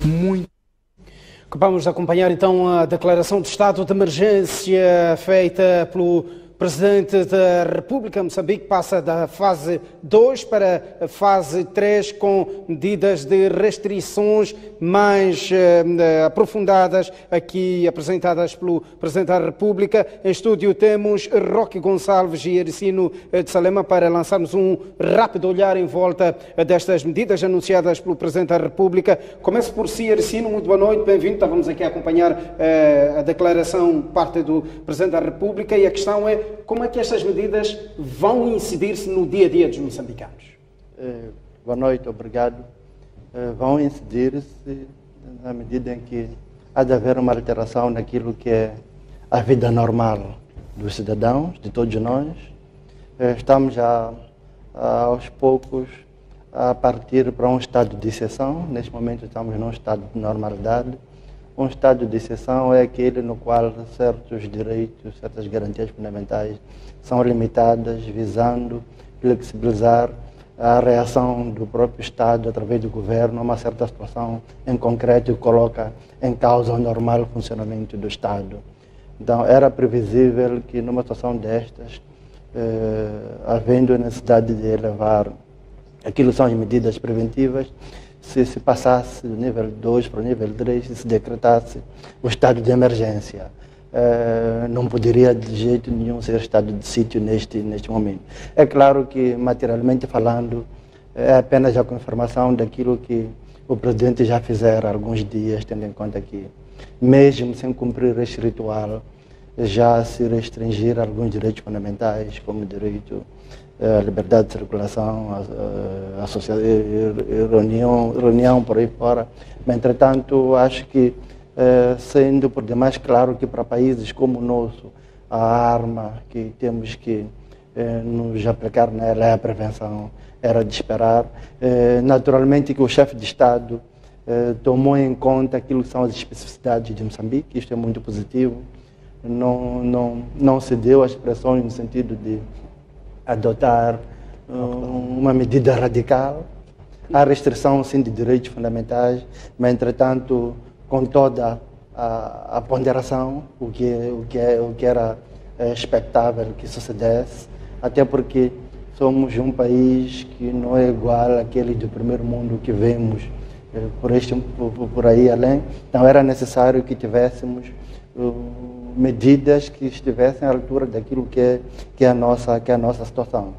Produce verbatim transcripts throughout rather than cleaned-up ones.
Muito. Vamos acompanhar então a declaração de estado de emergência feita pelo Presidente da República. Moçambique passa da fase dois para a fase três com medidas de restrições mais uh, aprofundadas aqui apresentadas pelo Presidente da República. Em estúdio temos Roque Gonçalves e Ericino de Salema para lançarmos um rápido olhar em volta destas medidas anunciadas pelo Presidente da República. Começo por si, Ericino. Muito boa noite, bem-vindo. Estávamos aqui a acompanhar uh, a declaração parte do Presidente da República e a questão é como é que estas medidas vão incidir-se no dia-a-dia dos moçambicanos? Eh, boa noite, obrigado. Eh, vão incidir-se na medida em que há de haver uma alteração naquilo que é a vida normal dos cidadãos, de todos nós. Eh, estamos já, aos poucos, a partir para um estado de exceção. Neste momento estamos num estado de normalidade. Um estado de exceção é aquele no qual certos direitos, certas garantias fundamentais são limitadas, visando flexibilizar a reação do próprio Estado através do governo a uma certa situação em concreto que coloca em causa o normal funcionamento do Estado. Então, era previsível que numa situação destas, eh, havendo a necessidade de elevar aquilo que são as medidas preventivas, se se passasse do nível dois para o nível três e se decretasse o estado de emergência. Eh, não poderia de jeito nenhum ser estado de sítio neste, neste momento. É claro que, materialmente falando, é apenas a confirmação daquilo que o Presidente já fizera há alguns dias, tendo em conta que, mesmo sem cumprir este ritual, já se restringir alguns direitos fundamentais, como o direito a liberdade de circulação, a, a, a reunião, reunião por aí fora. Mas, entretanto, acho que, eh, sendo por demais claro que para países como o nosso, a arma que temos que eh, nos aplicar nela é a prevenção, era de esperar. Eh, naturalmente que o chefe de Estado eh, tomou em conta aquilo que são as especificidades de Moçambique, isto é muito positivo. Não, não, não se deu às pressões no sentido de adotar um, uma medida radical. Há restrição, sim, de direitos fundamentais, mas, entretanto, com toda a, a ponderação, o que, o, que é, o que era é, expectável que sucedesse, até porque somos um país que não é igual àquele do primeiro mundo que vemos é, por, este, por, por aí além. Então, era necessário que tivéssemos uh, medidas que estivessem à altura daquilo que é, que é, a, nossa, que é a nossa situação.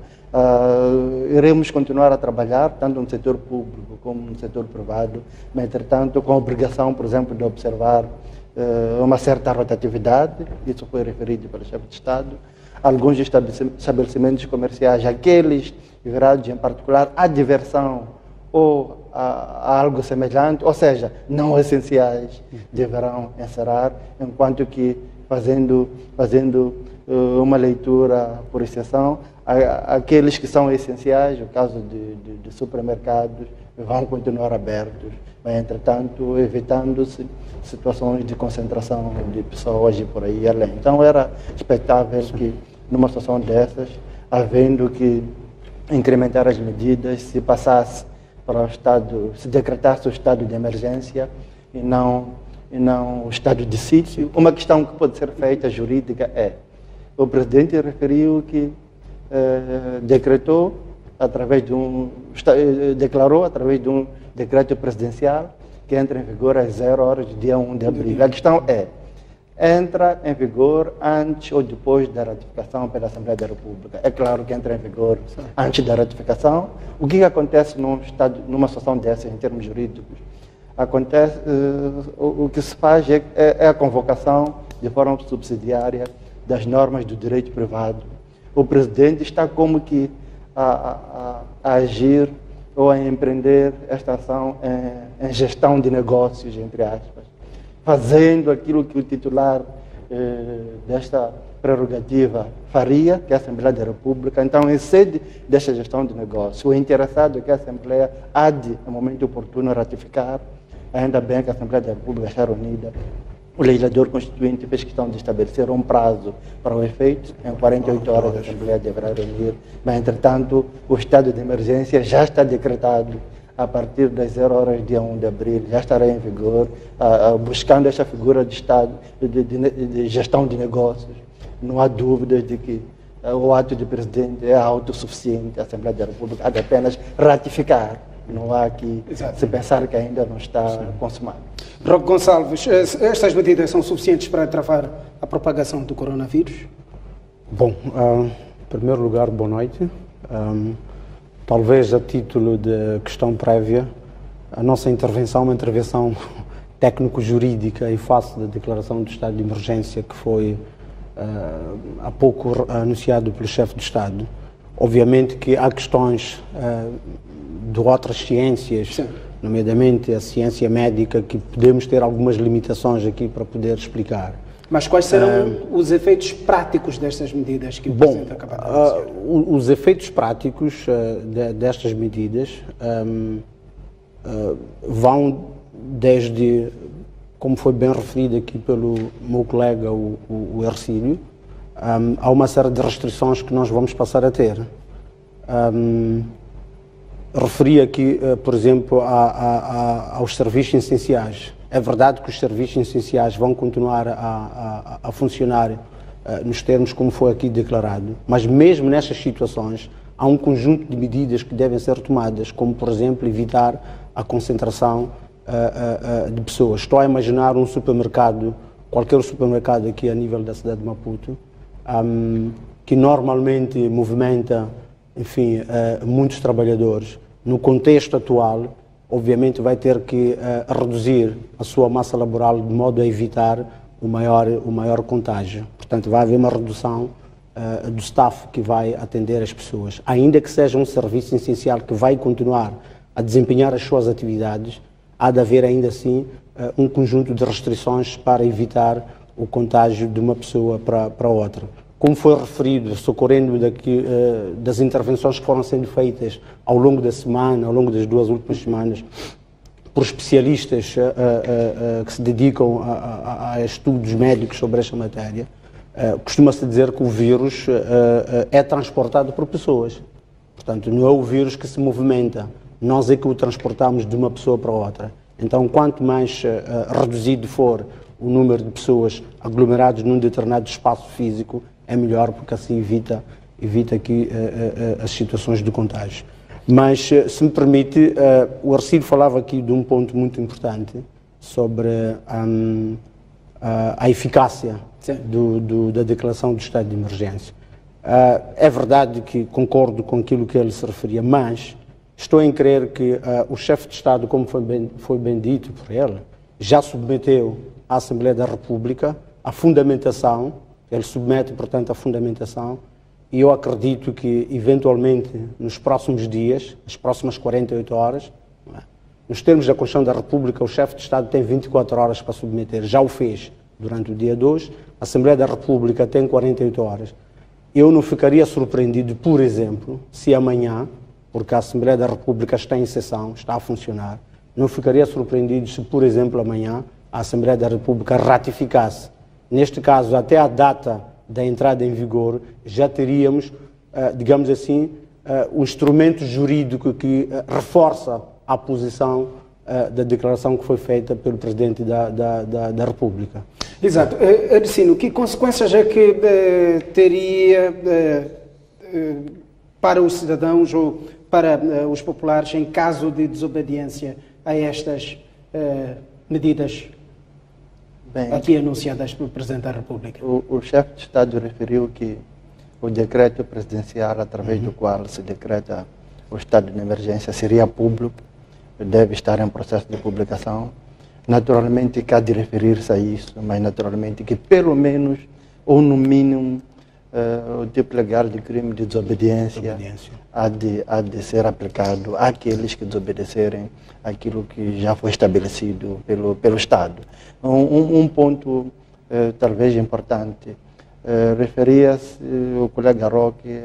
Uh, iremos continuar a trabalhar, tanto no setor público como no setor privado, mas, entretanto, com a obrigação, por exemplo, de observar uh, uma certa rotatividade, isso foi referido pelo chefe de Estado, alguns estabelecimentos comerciais, aqueles virados em particular à diversão ou a, a algo semelhante, ou seja, não essenciais, deverão encerrar, enquanto que, fazendo, fazendo uh, uma leitura por exceção, a, aqueles que são essenciais, no caso de, de, de supermercados, vão continuar abertos, mas, entretanto, evitando-se situações de concentração de pessoas e por aí além. Então, era expectável que, numa situação dessas, havendo que incrementar as medidas, se passasse para o estado, se decretasse o estado de emergência e não, e não o estado de sítio. Uma questão que pode ser feita jurídica é, o Presidente referiu que eh, decretou, através de um, declarou através de um decreto presidencial que entra em vigor às zero horas do dia um de abril. A questão é, entra em vigor antes ou depois da ratificação pela Assembleia da República? É claro que entra em vigor antes da ratificação. O que acontece num estado, numa situação dessa, em termos jurídicos? Acontece, uh, o, o que se faz é, é, é a convocação de forma subsidiária das normas do direito privado. O Presidente está como que a, a, a agir ou a empreender esta ação em, em gestão de negócios, entre aspas, fazendo aquilo que o titular eh, desta prerrogativa faria, que é a Assembleia da República. Então, em sede desta gestão de negócio, o interessado é que a Assembleia há de, no momento oportuno, ratificar. Ainda bem que a Assembleia da República está reunida. O legislador constituinte fez questão de estabelecer um prazo para o efeito. Em quarenta e oito horas a Assembleia deverá reunir, mas, entretanto, o estado de emergência já está decretado a partir das zero horas dia um de abril, já estará em vigor, uh, uh, buscando esta figura de Estado, de, de, de, de gestão de negócios. Não há dúvidas de que uh, o ato de presidente é autossuficiente, a Assembleia da República há de apenas ratificar. Não há que Exato. se pensar que ainda não está Sim. consumado. Roque Gonçalves, estas medidas são suficientes para travar a propagação do coronavírus? Bom, uh, em primeiro lugar, boa noite. Um, talvez a título de questão prévia, a nossa intervenção é uma intervenção técnico-jurídica em face da declaração do estado de emergência que foi uh, há pouco anunciado pelo chefe de Estado. Obviamente que há questões uh, de outras ciências, Sim. nomeadamente a ciência médica, que podemos ter algumas limitações aqui para poder explicar. Mas quais serão uh, os efeitos práticos destas medidas que o bom, Presidente acaba de anunciar? Uh, os efeitos práticos uh, de, destas medidas um, uh, vão desde, como foi bem referido aqui pelo meu colega, o, o, o Hercílio, um, há uma série de restrições que nós vamos passar a ter. Um, referi aqui, uh, por exemplo, a, a, a, aos serviços essenciais. É verdade que os serviços essenciais vão continuar a, a, a funcionar uh, nos termos como foi aqui declarado, mas mesmo nestas situações há um conjunto de medidas que devem ser tomadas, como, por exemplo, evitar a concentração uh, uh, uh, de pessoas. Estou a imaginar um supermercado, qualquer supermercado aqui a nível da cidade de Maputo, um, que normalmente movimenta, enfim, uh, muitos trabalhadores. No contexto atual, obviamente vai ter que uh, reduzir a sua massa laboral de modo a evitar o maior, o maior contágio. Portanto, vai haver uma redução uh, do staff que vai atender as pessoas. Ainda que seja um serviço essencial que vai continuar a desempenhar as suas atividades, há de haver ainda assim uh, um conjunto de restrições para evitar o contágio de uma pessoa para, para outra. Como foi referido, socorrendo daqui, uh, das intervenções que foram sendo feitas ao longo da semana, ao longo das duas últimas semanas, por especialistas uh, uh, uh, que se dedicam a, a, a estudos médicos sobre esta matéria, uh, costuma-se dizer que o vírus uh, uh, é transportado por pessoas. Portanto, não é o vírus que se movimenta, nós é que o transportamos de uma pessoa para outra. Então, quanto mais uh, reduzido for o número de pessoas aglomeradas num determinado espaço físico, é melhor, porque assim evita, evita aqui uh, uh, as situações de contágio. Mas, uh, se me permite, uh, o Hercílio falava aqui de um ponto muito importante sobre um, uh, a eficácia do, do, da declaração do estado de emergência. Uh, é verdade que concordo com aquilo que ele se referia, mas estou em crer que uh, o chefe de Estado, como foi bem, foi bem dito por ele, já submeteu à Assembleia da República a fundamentação. Ele submete, portanto, a fundamentação, e eu acredito que, eventualmente, nos próximos dias, nas próximas quarenta e oito horas, é? nos termos da Constituição da República, o chefe de Estado tem vinte e quatro horas para submeter. Já o fez durante o dia dois, a Assembleia da República tem quarenta e oito horas. Eu não ficaria surpreendido, por exemplo, se amanhã, porque a Assembleia da República está em sessão, está a funcionar, não ficaria surpreendido se, por exemplo, amanhã a Assembleia da República ratificasse. Neste caso, até a data da entrada em vigor, já teríamos, uh, digamos assim, uh, um instrumento jurídico que uh, reforça a posição uh, da declaração que foi feita pelo Presidente da, da, da, da República. Exato. Uh, Hercílio, que consequências é que uh, teria uh, uh, para os cidadãos ou para uh, os populares em caso de desobediência a estas uh, medidas Bem, aqui anunciadas pelo Presidente da República? O, o chefe de Estado referiu que o decreto presidencial, através uhum. do qual se decreta o estado de emergência, seria público, deve estar em processo de publicação. Naturalmente que há de referir-se a isso, mas naturalmente que pelo menos, ou no mínimo, uh, o tipo legal de crime de desobediência, desobediência. Há, de, há de ser aplicado àqueles que desobedecerem aquilo que já foi estabelecido pelo, pelo Estado. Um, um ponto uh, talvez importante, uh, referia-se uh, o colega Roque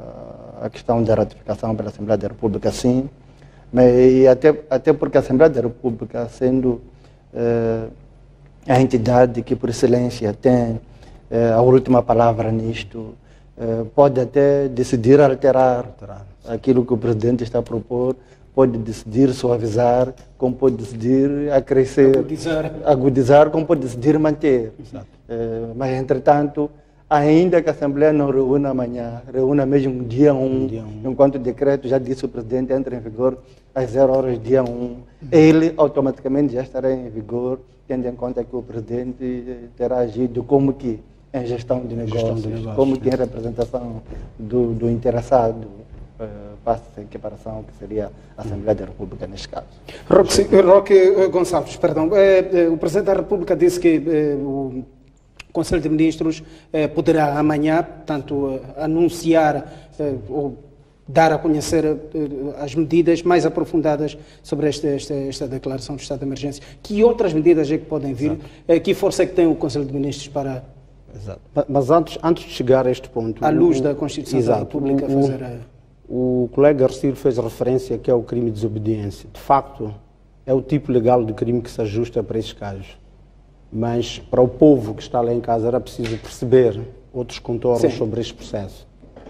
à questão da ratificação pela Assembleia da República, sim, mas e até, até porque a Assembleia da República, sendo uh, a entidade que por excelência tem uh, a última palavra nisto, uh, pode até decidir alterar, alterar aquilo que o Presidente está a propor, pode decidir suavizar, como pode decidir acrescer, Agudizar. agudizar como pode decidir manter. Eh, mas, entretanto, ainda que a Assembleia não reúna amanhã, reúna mesmo dia um, dia um. enquanto o decreto, já disse o Presidente, entra em vigor às zero horas dia um, uhum. ele automaticamente já estará em vigor, tendo em conta que o Presidente terá agido como que em gestão de negócios, gestão de negócios como que em representação do, do interessado, uh, passa em equiparação que seria a Assembleia da República neste caso. Roque, Roque Gonçalves, perdão, eh, o Presidente da República disse que eh, o Conselho de Ministros eh, poderá amanhã, portanto, eh, anunciar eh, ou dar a conhecer eh, as medidas mais aprofundadas sobre esta, esta, esta declaração de estado de emergência. Que outras medidas é que podem vir? Eh, que força é que tem o Conselho de Ministros para... Exato. Mas antes, antes de chegar a este ponto... À luz o, da Constituição exato, da República, o, fazer a... O colega Arcílio fez referência que é o crime de desobediência. De facto, é o tipo legal de crime que se ajusta para esses casos. Mas para o povo que está lá em casa era preciso perceber outros contornos Sim. sobre este processo.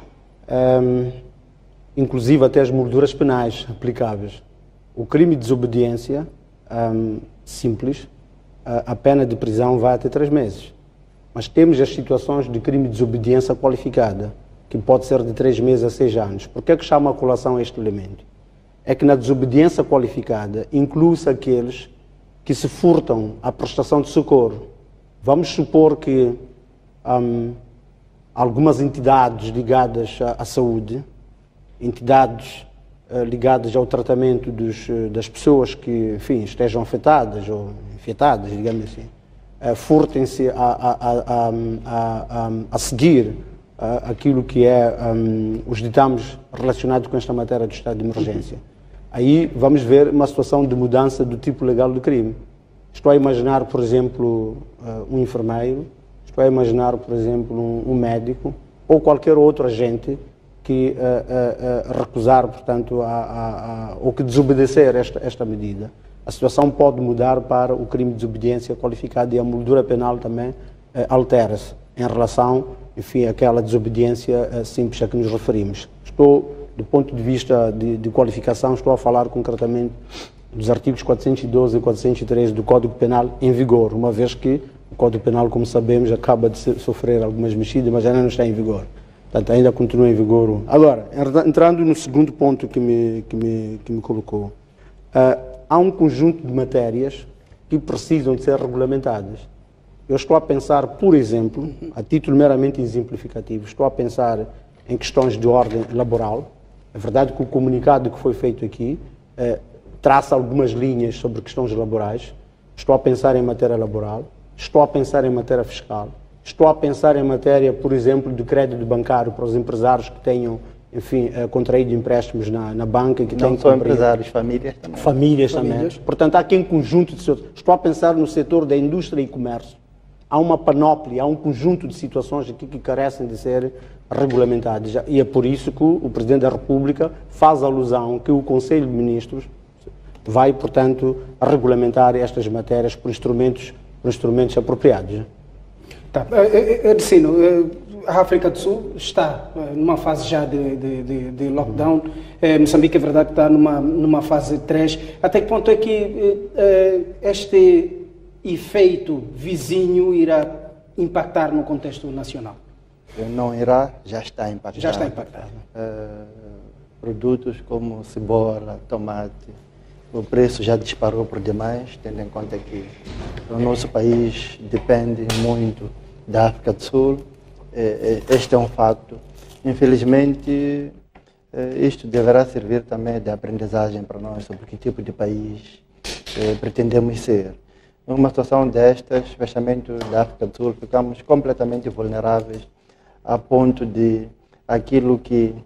Um, inclusive até as molduras penais aplicáveis. O crime de desobediência um, simples, a, a pena de prisão vai até três meses. Mas temos as situações de crime de desobediência qualificada, que pode ser de três meses a seis anos. Por que é que chama a colação este elemento? É que na desobediência qualificada inclui-se aqueles que se furtam à prestação de socorro. Vamos supor que um, algumas entidades ligadas à, à saúde, entidades uh, ligadas ao tratamento dos, uh, das pessoas que, enfim, estejam afetadas ou infectadas, digamos assim, uh, furtem-se a, a, a, a, a, a seguir uh, aquilo que é um, os ditames relacionados com esta matéria do estado de emergência. Aí vamos ver uma situação de mudança do tipo legal do crime. Estou a imaginar, por exemplo, um enfermeiro, estou a imaginar, por exemplo, um, um médico ou qualquer outro agente que uh, uh, uh, recusar, portanto, a, a, a, ou que desobedecer esta, esta medida. A situação pode mudar para o crime de desobediência qualificada e a moldura penal também uh, altera-se em relação, enfim, àquela desobediência uh, simples a que nos referimos. Estou... Do ponto de vista de, de qualificação, estou a falar concretamente dos artigos quatrocentos e doze e quatrocentos e treze do Código Penal em vigor, uma vez que o Código Penal, como sabemos, acaba de sofrer algumas mexidas, mas ainda não está em vigor. Portanto, ainda continua em vigor. Agora, entrando no segundo ponto que me, que me, que me colocou, uh, há um conjunto de matérias que precisam de ser regulamentadas. Eu estou a pensar, por exemplo, a título meramente exemplificativo, estou a pensar em questões de ordem laboral. É verdade que o comunicado que foi feito aqui eh, traça algumas linhas sobre questões laborais. Estou a pensar em matéria laboral, estou a pensar em matéria fiscal, estou a pensar em matéria, por exemplo, de crédito bancário para os empresários que tenham, enfim, eh, contraído empréstimos na, na banca. Que não só empresários, famílias também. Famílias, famílias também. Portanto, há aqui um conjunto de situações. Estou a pensar no setor da indústria e comércio. Há uma panóplia, há um conjunto de situações aqui que carecem de ser regulamentadas. E é por isso que o Presidente da República faz alusão que o Conselho de Ministros vai, portanto, regulamentar estas matérias por instrumentos, por instrumentos apropriados. Tá. Ercino, a África do Sul está numa fase já de, de, de, de lockdown. É, Moçambique, é verdade, está numa, numa fase três. Até que ponto é que é, este efeito vizinho irá impactar no contexto nacional? Não irá, já está impactado. Já está impactado. Uh, produtos como cebola, tomate, o preço já disparou por demais, tendo em conta que o nosso país depende muito da África do Sul. Este é um facto. Infelizmente, isto deverá servir também de aprendizagem para nós sobre que tipo de país pretendemos ser. Numa situação destas, fechamento da África do Sul, ficamos completamente vulneráveis a ponto de aquilo que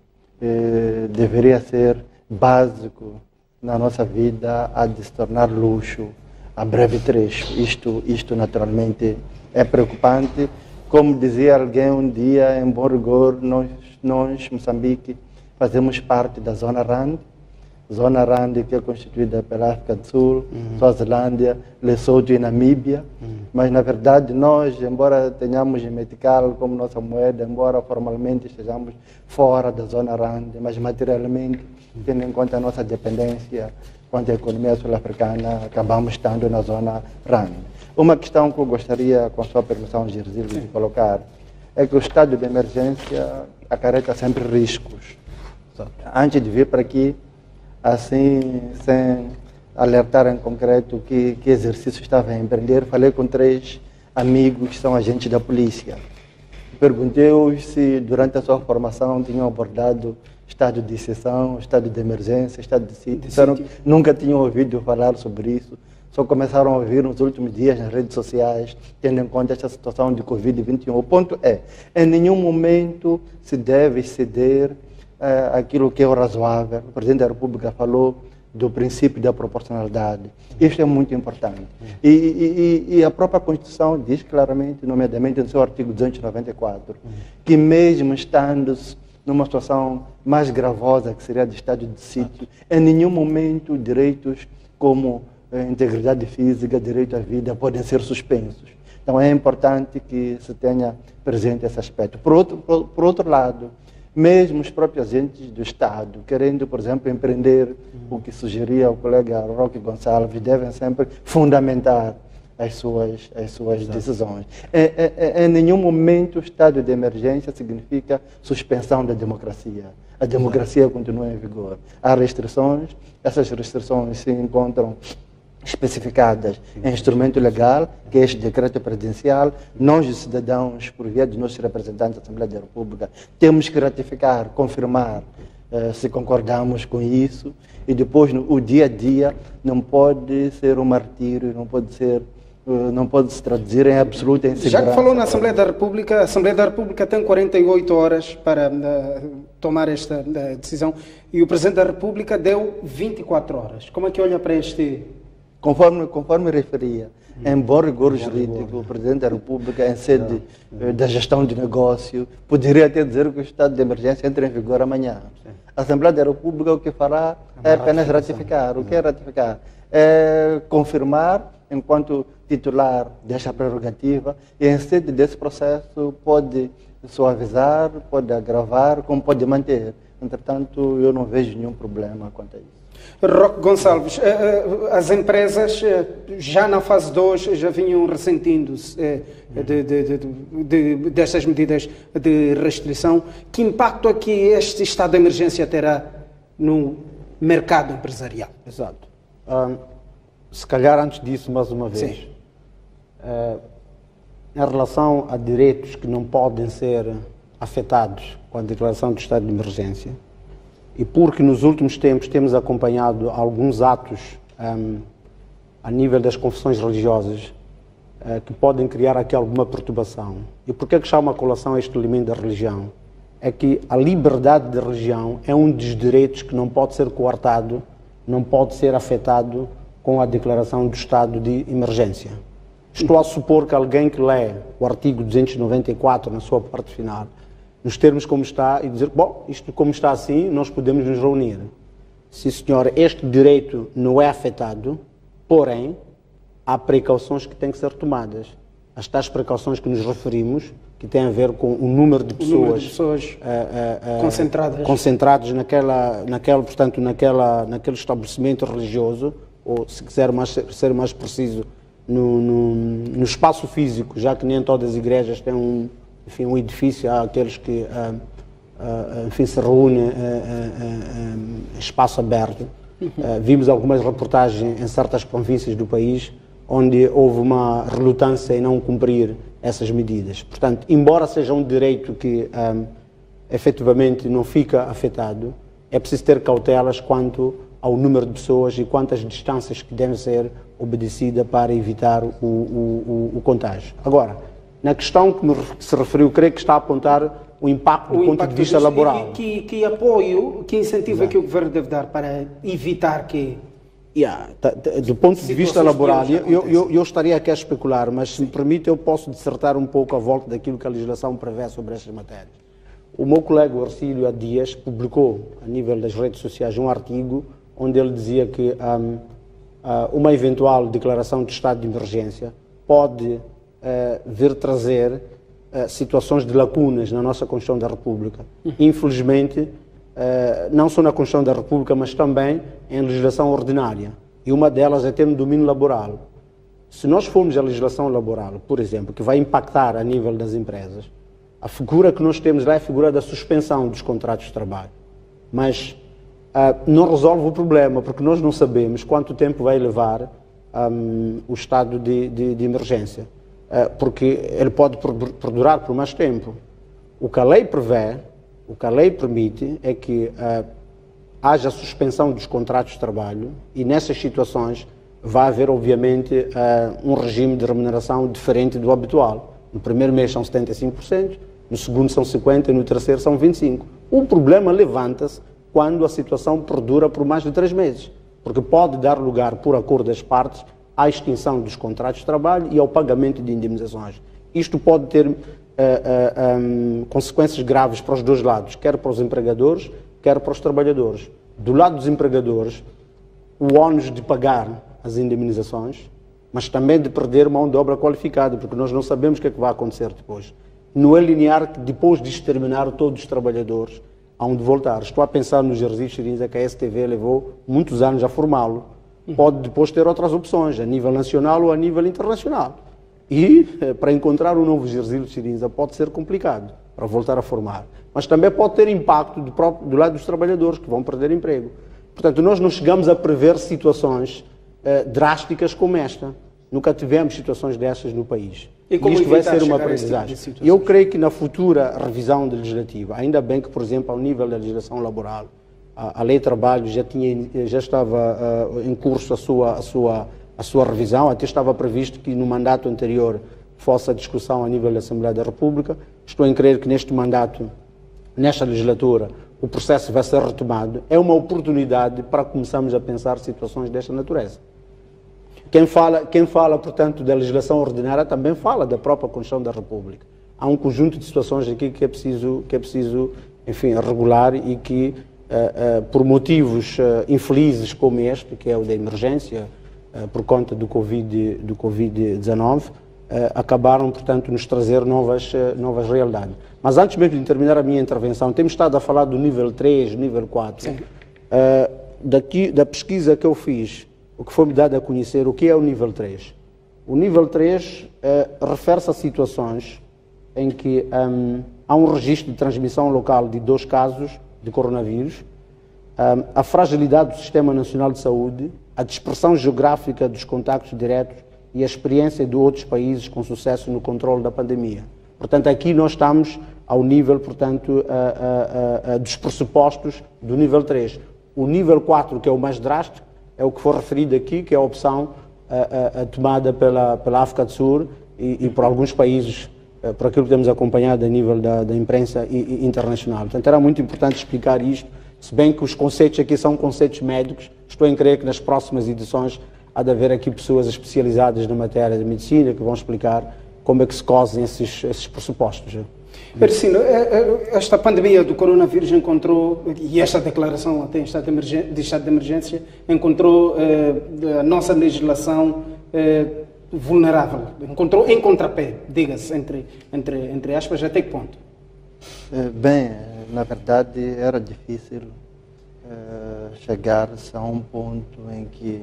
eh, deveria ser básico na nossa vida a de se tornar luxo a breve trecho. Isto, isto naturalmente é preocupante. Como dizia alguém um dia, em bom rigor, nós, nós Moçambique, fazemos parte da Zona RAND, Zona RAND que é constituída pela África do Sul, uhum. Suazilândia, Lesotho e Namíbia. Uhum. Mas, na verdade, nós, embora tenhamos metical como nossa moeda, embora formalmente estejamos fora da Zona RAND, mas materialmente tendo em conta a nossa dependência quanto à economia sul-africana, acabamos estando na zona RAN. Uma questão que eu gostaria, com a sua permissão, Girgílio, de colocar, é que o estado de emergência acarreta sempre riscos. Antes de vir para aqui, assim, sem alertar em concreto que, que exercício estava a empreender, falei com três amigos que são agentes da polícia. Perguntei-os se durante a sua formação tinham abordado estado de exceção, estado de emergência, estado de sítio. Disseram que nunca tinham ouvido falar sobre isso, só começaram a ouvir nos últimos dias nas redes sociais, tendo em conta esta situação de Covid vinte e um. O ponto é, em nenhum momento se deve ceder uh, aquilo que é o razoável. O Presidente da República falou do princípio da proporcionalidade. Isto é muito importante. E, e, e a própria Constituição diz claramente, nomeadamente no seu artigo duzentos e noventa e quatro, que mesmo estando numa situação mais gravosa, que seria de estado de sítio, em nenhum momento direitos como a integridade física, direito à vida, podem ser suspensos. Então é importante que se tenha presente esse aspecto. Por outro, por, por outro lado, mesmo os próprios agentes do Estado, querendo, por exemplo, empreender o que sugeria o colega Roque Gonçalves, devem sempre fundamentar as suas, as suas decisões. Em, em, em nenhum momento o estado de emergência significa suspensão da democracia. A democracia Exato. Continua em vigor. Há restrições, essas restrições se encontram especificadas em instrumento legal, que é este decreto presidencial. Nós, os cidadãos, por via dos nossos representantes da Assembleia da República, temos que ratificar, confirmar eh, se concordamos com isso, e depois no, o dia a dia não pode ser um martírio, não pode ser não pode se traduzir em absoluta insegurança. Já que falou na Assembleia da República, a Assembleia da República tem quarenta e oito horas para uh, tomar esta uh, decisão, e o Presidente da República deu vinte e quatro horas. Como é que olha para este... Conforme, conforme referia, hum. em bom rigor jurídico, rigor. O Presidente da República, em sede não, não. da gestão de negócio, poderia até dizer que o estado de emergência entra em vigor amanhã. Sim. A Assembleia da República o que fará é, é apenas ratificar. O que é ratificar? É confirmar, enquanto titular desta prerrogativa, e em sede desse processo pode suavizar, pode agravar, como pode manter. Entretanto, eu não vejo nenhum problema quanto a isso. Roque Gonçalves, as empresas já na fase dois já vinham ressentindo-se de, de, de, de, destas medidas de restrição. Que impacto é que este estado de emergência terá no mercado empresarial? Exato. Um, se calhar antes disso, mais uma vez, Sim. uh, em relação a direitos que não podem ser afetados com a declaração do estado de emergência, e porque nos últimos tempos temos acompanhado alguns atos um, a nível das confissões religiosas uh, que podem criar aqui alguma perturbação. E por que é que chama a colação este elemento da religião? É que a liberdade de religião é um dos direitos que não pode ser coartado, não pode ser afetado com a declaração do estado de emergência. Estou a supor que alguém que lê o artigo duzentos e noventa e quatro na sua parte final, nos termos como está, e dizer, bom, isto como está assim, nós podemos nos reunir. Sim, senhora, este direito não é afetado, porém, há precauções que têm que ser tomadas. As tais precauções que nos referimos, que têm a ver com o número de pessoas, número de pessoas uh, uh, uh, concentradas, concentradas naquela, naquela, portanto, naquela, naquele estabelecimento religioso, ou, se quiser mais, ser mais preciso, no, no, no espaço físico, já que nem todas as igrejas têm um, enfim, um edifício, há aqueles que uh, uh, enfim, se reúnem em uh, uh, uh, espaço aberto. Uh, vimos algumas reportagens em certas províncias do país onde houve uma relutância em não cumprir essas medidas. Portanto, embora seja um direito que um, efetivamente não fica afetado, é preciso ter cautelas quanto ao número de pessoas e quantas distâncias que devem ser obedecidas para evitar o, o, o, o contágio. Agora, na questão que, me, que se referiu, creio que está a apontar o impacto do ponto de vista laboral. Que, que, que apoio, que incentivo é que o Governo deve dar para evitar que... Yeah, do ponto de vista laboral, eu, eu, eu estaria aqui a especular, mas se me permite eu posso dissertar um pouco à volta daquilo que a legislação prevê sobre estas matérias. O meu colega Orcílio há dias publicou, a nível das redes sociais, um artigo onde ele dizia que um, uh, uma eventual declaração de estado de emergência pode uh, vir trazer uh, situações de lacunas na nossa Constituição da República. Infelizmente, não só na Constituição da República, mas também em legislação ordinária. E uma delas é ter um domínio laboral. Se nós formos à legislação laboral, por exemplo, que vai impactar a nível das empresas, a figura que nós temos lá é a figura da suspensão dos contratos de trabalho. Mas uh, não resolve o problema, porque nós não sabemos quanto tempo vai levar um, o estado de, de, de emergência. Uh, porque ele pode perdurar por mais tempo. O que a lei prevê, o que a lei permite, é que uh, haja suspensão dos contratos de trabalho e nessas situações vai haver, obviamente, uh, um regime de remuneração diferente do habitual. No primeiro mês são setenta e cinco por cento, no segundo são cinquenta por cento e no terceiro são vinte e cinco por cento. O problema levanta-se quando a situação perdura por mais de três meses, porque pode dar lugar, por acordo das partes, à extinção dos contratos de trabalho e ao pagamento de indemnizações. Isto pode ter uh, uh, um, consequências graves para os dois lados, quer para os empregadores, quer para os trabalhadores. Do lado dos empregadores, o ónus de pagar as indemnizações, mas também de perder mão de obra qualificada, porque nós não sabemos o que é que vai acontecer depois. Não é linear que depois de exterminar todos os trabalhadores hão de voltar. Estou a pensar nos exercícios Cirinza que a S T V levou muitos anos a formá-lo. Pode depois ter outras opções, a nível nacional ou a nível internacional. E para encontrar um novo exercício Cirinza pode ser complicado para voltar a formar. Mas também pode ter impacto do, próprio, do lado dos trabalhadores que vão perder emprego. Portanto, nós não chegamos a prever situações uh, drásticas como esta. Nunca tivemos situações dessas no país. E como isto vai ser uma tipo aprendizagem. Tipo Eu creio que na futura revisão da legislativa, ainda bem que, por exemplo, ao nível da legislação laboral, a, a Lei de Trabalho já, tinha, já estava uh, em curso a sua, a, sua, a sua revisão, até estava previsto que no mandato anterior fosse a discussão a nível da Assembleia da República. Estou em crer que neste mandato, nesta legislatura, o processo vai ser retomado. É uma oportunidade para começarmos a pensar situações desta natureza. Quem fala, quem fala, portanto, da legislação ordinária também fala da própria Constituição da República. Há um conjunto de situações aqui que é preciso, que é preciso enfim, regular e que, uh, uh, por motivos uh, infelizes como este, que é o da emergência, uh, por conta do Covid, do Covid dezanove, uh, acabaram, portanto, nos trazer novas, uh, novas realidades. Mas antes mesmo de terminar a minha intervenção, temos estado a falar do nível três, nível quatro. Uh, daqui, da pesquisa que eu fiz, o que foi-me dado a conhecer, o que é o nível três? O nível três uh, refere-se a situações em que um, há um registro de transmissão local de dois casos de coronavírus, um, a fragilidade do Sistema Nacional de Saúde, a dispersão geográfica dos contactos diretos e a experiência de outros países com sucesso no controle da pandemia. Portanto, aqui nós estamos ao nível, portanto, uh, uh, uh, dos pressupostos do nível três. O nível quatro, que é o mais drástico, é o que foi referido aqui, que é a opção uh, uh, tomada pela, pela África do Sul e, e por alguns países, uh, por aquilo que temos acompanhado a nível da, da imprensa e, e internacional. Portanto, era muito importante explicar isto, se bem que os conceitos aqui são conceitos médicos. Estou em crer que nas próximas edições há de haver aqui pessoas especializadas na matéria de medicina que vão explicar como é que se cosem esses, esses pressupostos. Percino, esta pandemia do coronavírus encontrou, e esta declaração até de estado de emergência, encontrou eh, a nossa legislação eh, vulnerável, encontrou em contrapé, diga-se, entre, entre, entre aspas, até que ponto? Bem, na verdade era difícil eh, chegar-se a um ponto em que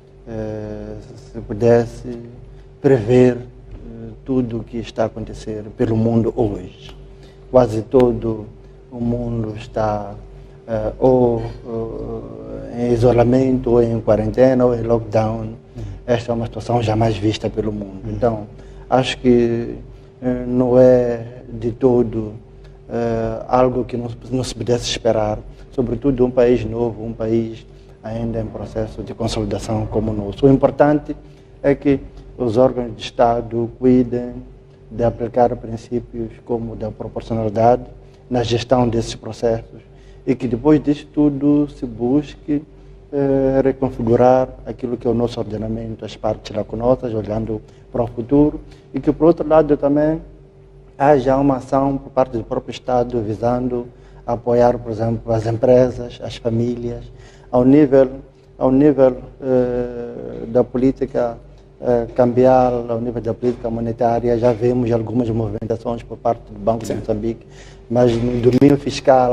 eh, se pudesse prever tudo o que está a acontecer pelo mundo hoje. Quase todo o mundo está uh, ou uh, em isolamento, ou em quarentena, ou em lockdown. Uhum. Esta é uma situação jamais vista pelo mundo. Uhum. Então, acho que uh, não é de todo uh, algo que não, não se pudesse esperar, sobretudo um país novo, um país ainda em processo de consolidação como o nosso. O importante é que os órgãos de Estado cuidem de aplicar princípios como da proporcionalidade na gestão desses processos e que depois disso tudo se busque eh, reconfigurar aquilo que é o nosso ordenamento, as partes lacunosas, olhando para o futuro, e que, por outro lado, também haja uma ação por parte do próprio Estado visando apoiar, por exemplo, as empresas, as famílias, ao nível, ao nível eh, da política Uh, cambial, ao nível da política monetária. Já vemos algumas movimentações por parte do Banco Sim. de Moçambique, mas no domínio fiscal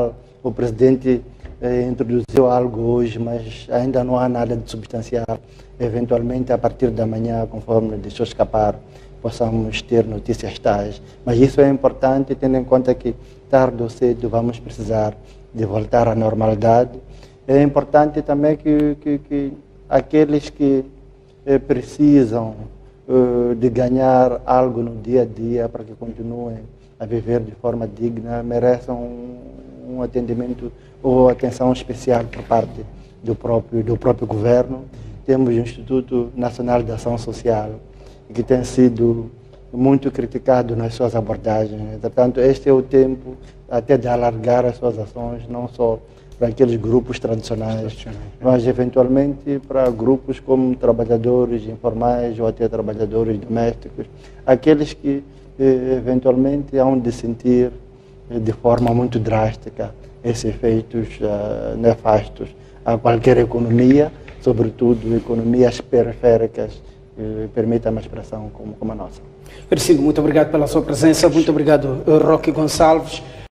o presidente eh, introduziu algo hoje, mas ainda não há nada de substancial. Eventualmente, a partir da manhã, conforme deixou escapar, possamos ter notícias tais. Mas isso é importante, tendo em conta que tarde ou cedo vamos precisar de voltar à normalidade. É importante também que, que, que aqueles que eh, precisam eh, de ganhar algo no dia a dia para que continuem a viver de forma digna, mereçam um, um atendimento ou atenção especial por parte do próprio, do próprio governo. Temos o Instituto Nacional de Ação Social, que tem sido muito criticado nas suas abordagens. Portanto, este é o tempo até de alargar as suas ações, não só para aqueles grupos tradicionais, mas eventualmente para grupos como trabalhadores informais ou até trabalhadores domésticos, aqueles que eh, eventualmente hão de sentir eh, de forma muito drástica esses efeitos uh, nefastos a qualquer economia, sobretudo economias periféricas, eh, permita uma expressão como, como a nossa. Persigo, muito obrigado pela sua presença, muito obrigado, Roque Gonçalves.